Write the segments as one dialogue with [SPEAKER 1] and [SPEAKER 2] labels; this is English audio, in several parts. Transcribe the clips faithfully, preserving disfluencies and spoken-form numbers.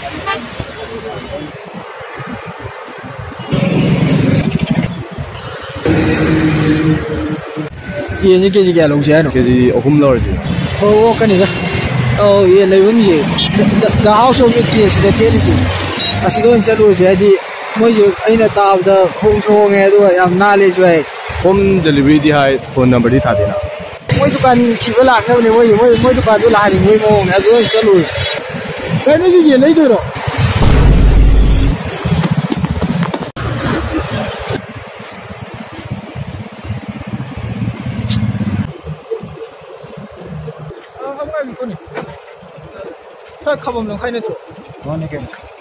[SPEAKER 1] Yên như kia gì kìa lồng xe nó.
[SPEAKER 2] Kia gì ở hôm lor gì.
[SPEAKER 1] Ô cái này đó. Ô yên lấy vốn gì. The house of the kids the tell gì. Asiko in chalu je di moi je aina tab da home show nge do yam knowledge way.
[SPEAKER 2] Home delivery di hai phone number di tha dena.
[SPEAKER 1] Moi dukan thiba lak na ne moi moi moi dukan du la ni moi mo nge do in chalu. Cái nó gì lấy tôi rồi. Không ai bị con này. Thôi không bằng lòng hay nữa thôi.
[SPEAKER 2] Ngon này kìa.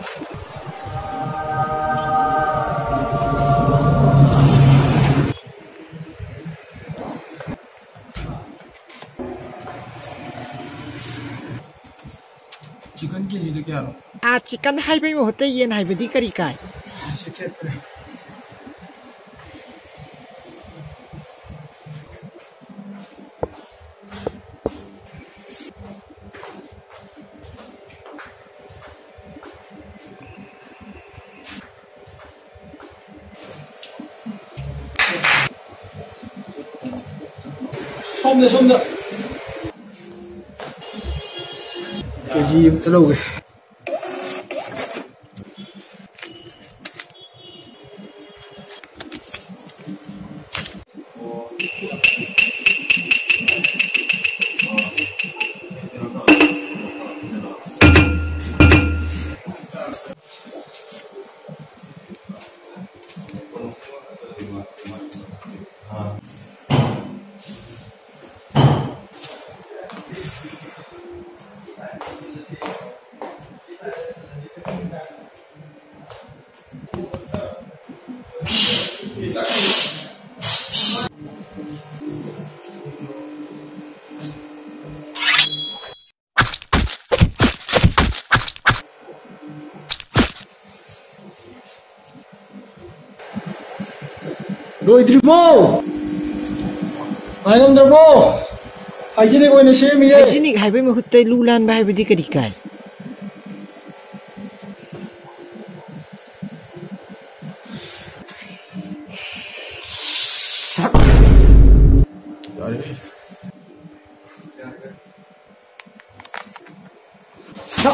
[SPEAKER 1] Chicken ke ji de kya no?
[SPEAKER 3] Ah, chicken hai bai mo hote yen hai badi kari kai.
[SPEAKER 1] Se chet kare. Xong rồi, xong rồi. Cái gì mà tới lâu rồi. Rồi triple. Ai không triple? Hygienic oina semi ye.
[SPEAKER 3] Hygienic hai bai mo hote lulan ba hai badi kari kai.
[SPEAKER 1] Sak. Sak.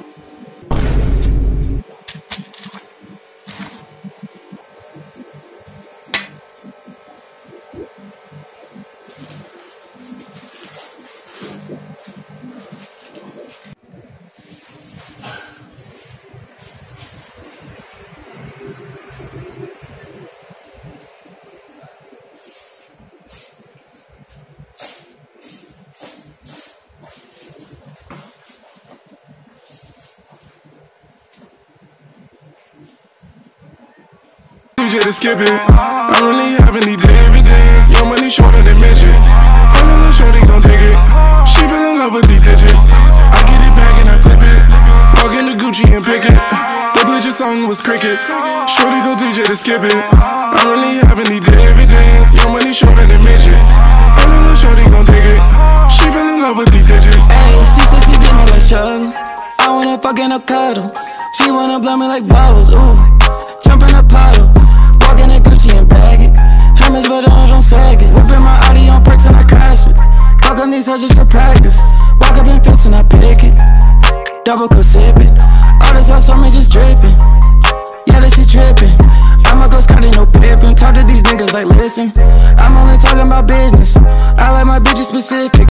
[SPEAKER 4] D J to skip it. I really haven't need dividends. Your money shorter than midget. And a little shorty gon' dig it. She fell in love with these digits. I get it back and I flip it. Walk into Gucci and pick it. The Bleacher song was crickets. Shorty told D J to skip it. I really haven't need dividends. Your money shorter than midget. And a little shorty gon' dig it. She fell in love with these digits.
[SPEAKER 5] Hey, she said she did me like Shug. I wanna fuck and no cuddle. She wanna blow me like bubbles. Ooh, jump in a puddle. Walking in Gucci and bag it. Hermes, but I don't sag it. Whipping my Audi on perks and I crash it. Walk on these hoes just for practice. Walk up in fits and I pick it. Double cup sipping. All this sauce on me just dripping. Yeah, this is tripping. I'ma go scouting, no pippin'. Talk to these niggas like, listen, I'm only talking about business. I like my bitches specific.